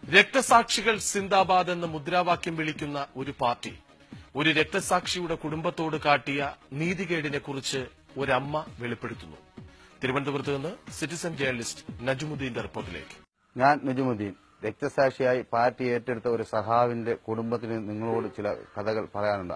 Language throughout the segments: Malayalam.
രക്തസാക്ഷികൾ സിന്ദാബാദ് എന്ന മുദ്രാവാക്യം വിളിക്കുന്ന ഒരു പാർട്ടി ഒരു രക്തസാക്ഷിയുടെ കുടുംബത്തോട് കാട്ടിയ നീതികേടിനെക്കുറിച്ച് ഒരമ്മ വെളിപ്പെടുത്തുന്നു. തിരുവനന്തപുരത്ത് നിന്ന് സിറ്റിസൺ ജേർണലിസ്റ്റ് നജുമുദ്ദീന്റെ റിപ്പോർട്ടിലേക്ക്. ഞാൻ നജുമുദ്ദീൻ, രക്തസാക്ഷിയായി പാർട്ടി ഏറ്റെടുത്ത ഒരു സഹാവിന്റെ കുടുംബത്തിന് നിങ്ങളോട് ചില കഥകൾ പറയാനുണ്ട്.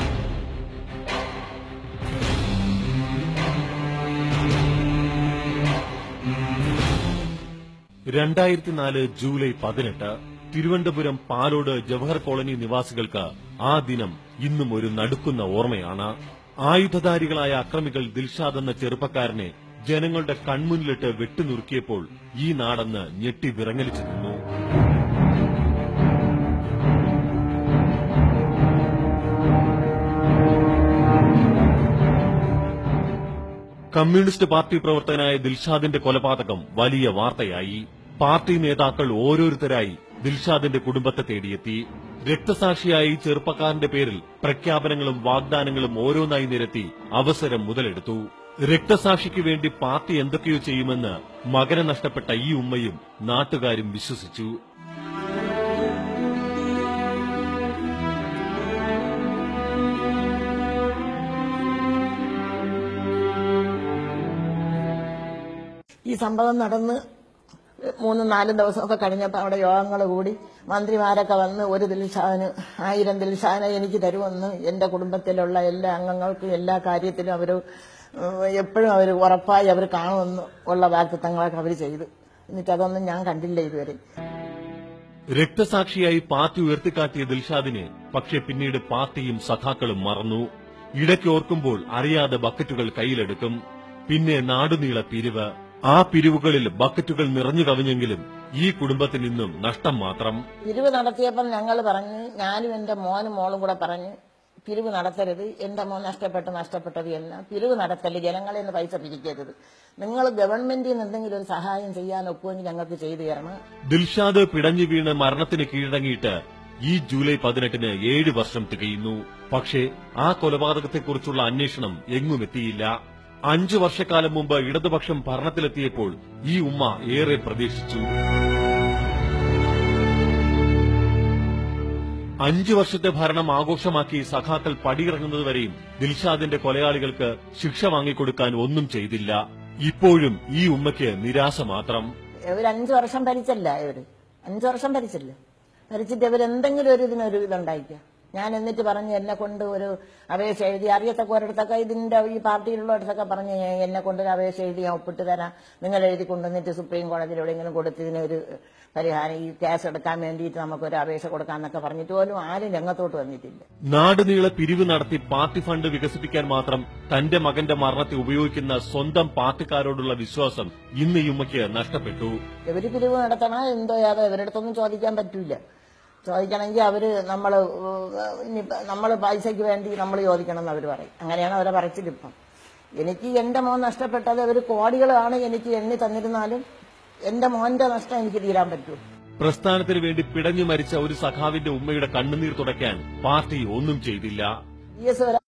2004 ജൂലൈ 18 തിരുവനന്തപുരം പാലോട് ജവഹർ കോളനി നിവാസികൾക്ക് ആ ദിനം ഇന്നും ഒരു നടുക്കുന്ന ഓർമ്മയാണ്. ആയുധധാരികളായ അക്രമികൾ ദിൽഷാദ് എന്ന ചെറുപ്പക്കാരനെ ജനങ്ങളുടെ കൺമുന്നിലിട്ട് വെട്ടിനുറുക്കിയപ്പോൾ ഈ നാടെന്ന് ഞെട്ടി വിറങ്ങലിച്ചു നിന്നു. കമ്മ്യൂണിസ്റ്റ് പാർട്ടി പ്രവർത്തകനായ ദിൽഷാദിന്റെ കൊലപാതകം വലിയ വാർത്തയായി. പാർട്ടി നേതാക്കൾ ഓരോരുത്തരായി ദിൽഷാദിന്റെ കുടുംബത്തെ തേടിയെത്തി. രക്തസാക്ഷിയായി ചെറുപ്പക്കാരന്റെ പേരിൽ പ്രഖ്യാപനങ്ങളും വാഗ്ദാനങ്ങളും ഓരോന്നായി നിരത്തി അവസരം മുതലെടുത്തു. രക്തസാക്ഷിക്ക് വേണ്ടി പാർട്ടി എന്തൊക്കെയോ ചെയ്യുമെന്ന് മകനെ നഷ്ടപ്പെട്ട ഈ ഉമ്മയും നാട്ടുകാരും വിശ്വസിച്ചു. ഈ സംഭവം നടന്ന് 3-4 ദിവസമൊക്കെ കഴിഞ്ഞപ്പോൾ അവിടെ യോഗങ്ങൾ കൂടി മന്ത്രിമാരൊക്കെ വന്ന് ഒരു ദിൽഷാദിന് 1000 ദിൽഷാദിനെ എനിക്ക് തരുമെന്ന് എന്റെ കുടുംബത്തിലുള്ള എല്ലാ അംഗങ്ങൾക്കും എല്ലാ കാര്യത്തിലും അവർ എപ്പോഴും അവർ ഉറപ്പായി അവർ കാണുമെന്ന് ഉള്ള വാഗ്ദത്തങ്ങളൊക്കെ അവർ ചെയ്തു. എന്നിട്ട് അതൊന്നും ഞാൻ കണ്ടില്ല ഇതുവരെ. രക്തസാക്ഷിയായി പാർട്ടി ഉയർത്തിക്കാട്ടിയ ദിൽഷാദിനെ പക്ഷെ പിന്നീട് പാർട്ടിയും സഖാക്കളും മറന്നു. ഇടയ്ക്ക് ഓർക്കുമ്പോൾ അറിയാതെ ബക്കറ്റുകൾ കയ്യിലെടുക്കും. പിന്നെ നാടുനീള പിരിവ്. ആ പിരിവുകളിൽ ബക്കറ്റുകൾ നിറഞ്ഞു കവിഞ്ഞെങ്കിലും ഈ കുടുംബത്തിന് ഇന്നും നഷ്ടം മാത്രം. പിരിവ് നടത്തിയപ്പോൾ ഞങ്ങൾ പറഞ്ഞു, ഞാനും എന്റെ മോനും മോളും കൂടെ പറഞ്ഞു, പിരിവ് നടത്തരുത്, എന്റെ മോൻ നഷ്ടപ്പെട്ടത് എല്ലാം പിരിവ് നടത്തല്, ജനങ്ങളിൽ നിന്ന് പൈസ പിരിക്കരുത്, നിങ്ങൾ ഗവൺമെന്റിൽ നിന്ന് എന്തെങ്കിലും ഒരു സഹായം ചെയ്യാൻ ഒക്കുമെങ്കിൽ ഞങ്ങൾക്ക് ചെയ്തു തരണം. ദിൽഷാദ് പിടഞ്ഞു വീണ് മരണത്തിന് കീഴടങ്ങിയിട്ട് ഈ ജൂലൈ 18 7 വർഷം തികയുന്നു. പക്ഷേ ആ കൊലപാതകത്തെക്കുറിച്ചുള്ള അന്വേഷണം എങ്ങും എത്തിയില്ല. 5 വർഷക്കാലം മുമ്പ് ഇടതുപക്ഷം ഭരണത്തിലെത്തിയപ്പോൾ ഈ ഉമ്മ ഏറെ പ്രതീക്ഷിച്ചു. 5 വർഷത്തെ ഭരണം ആഘോഷമാക്കി സഖാക്കൾ പടിയിറങ്ങുന്നതുവരെയും ദിൽഷാദിന്റെ കൊലയാളികൾക്ക് ശിക്ഷ വാങ്ങിക്കൊടുക്കാൻ ഒന്നും ചെയ്തില്ല. ഇപ്പോഴും ഈ ഉമ്മയ്ക്ക് നിരാശ മാത്രം. ഇവർ 5 വർഷം ഭരിച്ചല്ല, 5 വർഷം ഭരിച്ചിട്ട് ഇവരെന്തെങ്കിലും ഒരു ഇതിനൊരു ഇതുണ്ടായിക്കാം. ഞാൻ എന്നിട്ട് പറഞ്ഞു, എന്നെ കൊണ്ട് ഒരു അപേക്ഷ എഴുതി, അറിയത്തക്ക ഒരിടത്തൊക്കെ ഇതിന്റെ ഈ പാർട്ടിയിലുള്ളവരൊക്കെ പറഞ്ഞ് എന്നെ കൊണ്ട് ഒരു അപേക്ഷ എഴുതി ഞാൻ ഒപ്പിട്ട് തരാം, നിങ്ങൾ എഴുതി കൊണ്ടുവന്നിട്ട് സുപ്രീം കോടതിയിൽ എവിടെയെങ്കിലും കൊടുത്തതിനൊരു പരിഹാരം, ഈ കേസ് എടുക്കാൻ വേണ്ടിയിട്ട് നമുക്കൊരു അപേക്ഷ കൊടുക്കാന്നൊക്കെ പറഞ്ഞിട്ട് പോലും ആരും രംഗത്തോട്ട് വന്നിട്ടില്ല. നാടുനീളെ പിരിവ് നടത്തി പാർട്ടി ഫണ്ട് വികസിപ്പിക്കാൻ മാത്രം തന്റെ മകന്റെ മരണത്തെ ഉപയോഗിക്കുന്ന സ്വന്തം പാർട്ടിക്കാരോടുള്ള വിശ്വാസം ഇന്ന് ഈ ഉമ്മയ്ക്ക് നഷ്ടപ്പെട്ടു. ഇവര് പിരിവ് നടത്തണോ എന്തോ യാതോ ഇവരടുത്തൊന്നും ചോദിക്കാൻ പറ്റൂല. ചോദിക്കണമെങ്കിൽ നമ്മള് പൈസയ്ക്ക് വേണ്ടി നമ്മൾ ചോദിക്കണം എന്ന് അവർ പറയും. അങ്ങനെയാണ് അവരെ പറച്ചിലിപ്പം. എനിക്ക് എന്റെ മോൻ നഷ്ടപ്പെട്ടത് ഒരു കോടികളാണ് എനിക്ക് എണ്ണി തന്നിരുന്നാലും എന്റെ മോന്റെ നഷ്ടം എനിക്ക് തീരാൻ പറ്റൂ. പ്രസ്ഥാനത്തിന് വേണ്ടി പിടഞ്ഞു മരിച്ച ഒരു സഖാവിന്റെ ഉമ്മയുടെ കണ്ണുനീർ തുടയ്ക്കാൻ പാർട്ടി ഒന്നും ചെയ്തില്ല.